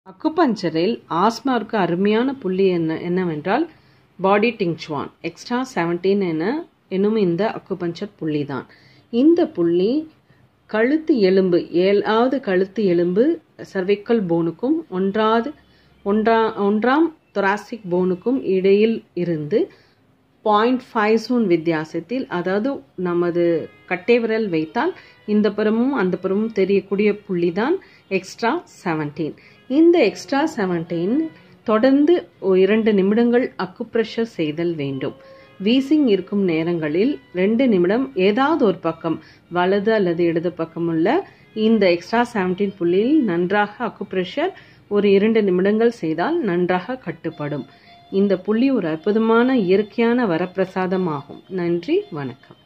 அக்குபஞ்சரில் ஆஸ்மாவுக்கு அருமையான புள்ளி என்னவென்றால் பாடி டிங்சுவான் எக்ஸ்ட்ரா 17 என்னும் இந்த அக்குபஞ்சர் புள்ளி தான். இந்த புள்ளி கழுத்து எலும்பு 7வது கழுத்து எலும்பு சர்விக்கல் போனுக்கும் ஒன்றாம் தொராசிக் போனுக்கும் இடையில் இருந்து 0.5 சூன் வித்தியாசத்தில், அதாவது நமது கட்டை விரல் வைத்தால் இந்த புறமும் அந்த புறமும் தெரியக்கூடிய புள்ளி தான் எக்ஸ்ட்ரா 17. இந்த எக்ஸ்ட்ரா 17 தொடர்ந்து 2 நிமிடங்கள் அக்குப்ரெஷர் செய்தல் வேண்டும். வீசிங் இருக்கும் நேரங்களில் 2 நிமிடம் ஏதாவது ஒரு பக்கம், வலது அல்லது இடது பக்கம் உள்ள இந்த எக்ஸ்ட்ரா 17 புள்ளியில் நன்றாக அக்குப்ரெஷர் ஒரு 2 நிமிடங்கள் செய்தால் நன்றாக கட்டுப்படும். இந்த புள்ளி ஒரு அற்புதமான இயற்கையான வரப்பிரசாதம் ஆகும். நன்றி, வணக்கம்.